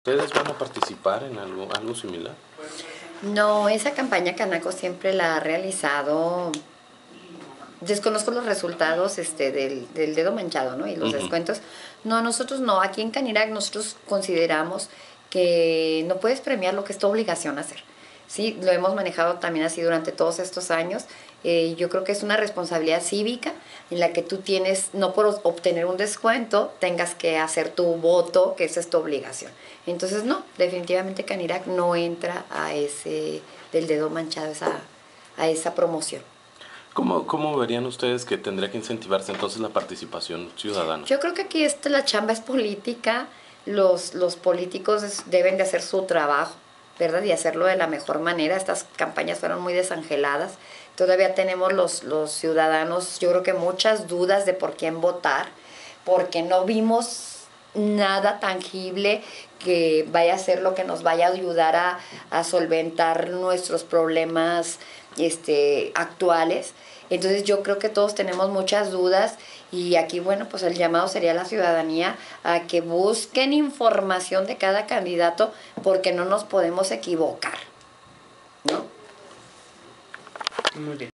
¿Ustedes van a participar en algo similar? No, esa campaña Canaco siempre la ha realizado. Desconozco los resultados del dedo manchado, ¿no? Y los descuentos. No, nosotros no. Aquí en Canirac nosotros consideramos que no puedes premiar lo que es tu obligación hacer. Sí, lo hemos manejado también así durante todos estos años. Yo creo que es una responsabilidad cívica en la que tú tienes, no por obtener un descuento, tengas que hacer tu voto, que esa es tu obligación. Entonces, no, definitivamente Canirac no entra a ese del dedo manchado, a esa promoción. ¿Cómo verían ustedes que tendría que incentivarse entonces la participación ciudadana? Yo creo que aquí la chamba es política, los políticos deben de hacer su trabajo, ¿verdad? Y hacerlo de la mejor manera. Estas campañas fueron muy desangeladas. Todavía tenemos los ciudadanos, yo creo que muchas dudas de por quién votar, porque no vimos nada tangible que vaya a ser lo que nos vaya a ayudar a solventar nuestros problemas actuales. Entonces yo creo que todos tenemos muchas dudas y aquí, bueno, pues el llamado sería a la ciudadanía a que busquen información de cada candidato porque no nos podemos equivocar, ¿no? Muy bien.